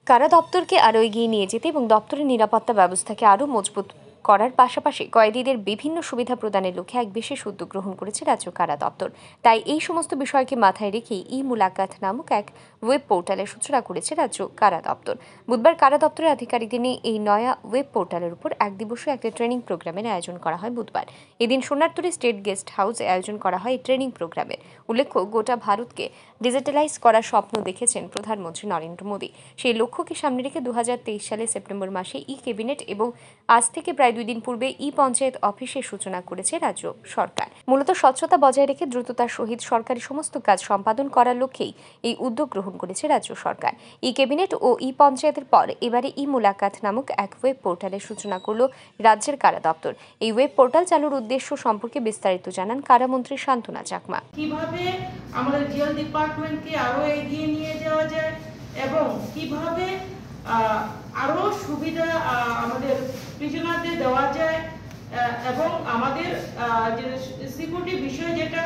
কারা দপ্তরকে আরও এগিয়ে নিয়ে যেতে এবং দপ্তরের নিরাপত্তা ব্যবস্থাকে আরও মজবুত করার পাশাপাশি কয়েদিদের বিভিন্ন সুবিধা প্রদানের লক্ষ্যে এক বিশেষ উদ্যোগ গ্রহণ করেছে রাজ্য কারা দপ্তর। তাই এই সমস্ত বিষয়কে মাথায় রেখেই মুলাকাত নামক এক ওয়েব পোর্টালের সূচনা করেছে রাজ্য কারা দপ্তর। বুধবার কারা দপ্তরের আধিকারিকদের নিয়ে এই নয়া ওয়েব পোর্টালের উপর এক দিবসীয় একটা ট্রেনিং প্রোগ্রামের আয়োজন করা হয় বুধবার। এদিন সোনারতরী স্টেট গেস্ট হাউসে আয়োজন করা হয় এই ট্রেনিং প্রোগ্রামের। উল্লেখ্য, গোটা ভারতকে ডিজিটালাইজ করার স্বপ্ন দেখেছেন প্রধানমন্ত্রী নরেন্দ্র মোদী। সেই লক্ষ্যকে সামনে রেখে 2023 সালে সেপ্টেম্বর মাসে ক্যাবিনেট এবং আজ থেকে প্রায় 2 দিন পূর্বে পঞ্চায়েত অফিসের সূচনা করেছে রাজ্য সরকার। মূলত স্বচ্ছতা বজায় রেখে দ্রুততার সহিত সরকারি সমস্ত কাজ সম্পাদন করার লক্ষ্যেই এই উদ্যোগ গ্রহণ করেছে রাজ্য সরকার। ক্যাবিনেট ও পঞ্চায়েতের পর এবারে মুলাকাত নামক এক ওয়েব পোর্টালের সূচনা করল রাজ্যের কারা দপ্তর। এই ওয়েব পোর্টাল চালুর উদ্দেশ্য সম্পর্কে বিস্তারিত জানান কারামন্ত্রী শান্তনা চাকমা। কিভাবে আমাদের জেল ডিপার্টমেন্টকে আরো এগিয়ে নিয়ে যাওয়া যায় এবং কিভাবে আরো সুবিধা আমাদের প্রিজনারদের দেওয়া যায় এবং আমাদের যে সিকিউরিটি বিষয় যেটা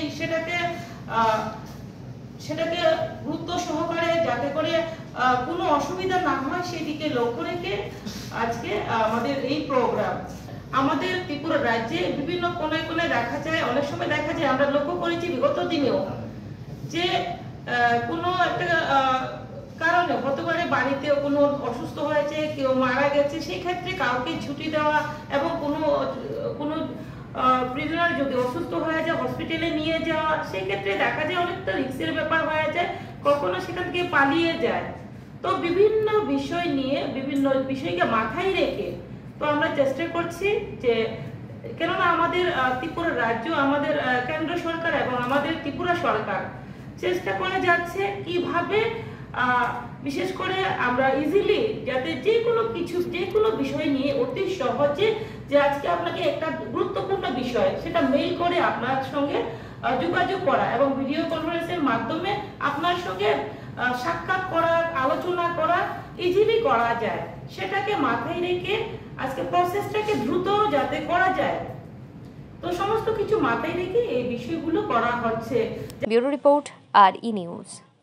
সেটাকে গুরুত্ব সহকারে যাতে করে কোনো অসুবিধা না হয় সেদিকে লক্ষ্য রেখে আজকে আমাদের এই প্রোগ্রাম। আমাদের ত্রিপুরা রাজ্যে বিভিন্ন কোনায় কোনায় দেখা যায়, অনেক সময় দেখা যায়, আমরা লক্ষ্য করেছি বিগত দিনেও যে কোনো একটা কারণে হতে পারে বাড়িতে কোনো অসুস্থ হয়েছে, কেউ মারা গেছে, সেই ক্ষেত্রে কাউকে ছুটি দেওয়া এবং কোনো প্রিজনার যদি অসুস্থ হয়ে যায় হসপিটালে নিয়ে যাওয়া, সেই ক্ষেত্রে দেখা যায় অনেকটা রিস্কের ব্যাপার হয়ে যায়, কখনো সেখান থেকে পালিয়ে যায়। তো বিভিন্ন বিষয় নিয়ে বিভিন্ন বিষয়কে মাথায় রেখে তো আমরা চেষ্টা করছি যে কেননা আমাদের ত্রিপুরা রাজ্য, আমাদের কেন্দ্র সরকার এবং আমাদের ত্রিপুরা সরকার চেষ্টা করে যাচ্ছে কিভাবে বিশেষ করে আমরা ইজিলি যাতে যে কোনো বিষয় নিয়ে অতি সহজে যে আজকে আপনাকে একটা গুরুত্বপূর্ণ বিষয় সেটা মেইল করে আপনার সঙ্গে যোগাযোগ করা এবং ভিডিও কনফারেন্সের মাধ্যমে আপনার সঙ্গে সাক্ষাৎ করা, আলোচনা করা ইজিলি করা যায়, সেটাকে মাথায় রেখে আজকে প্রসেসটাকে দ্রুত যাতে করা যায়, তো সমস্ত কিছু মাথায় রেখে এই বিষয়গুলো করা হচ্ছে। ব্যুরো রিপোর্ট, আর নিউজ।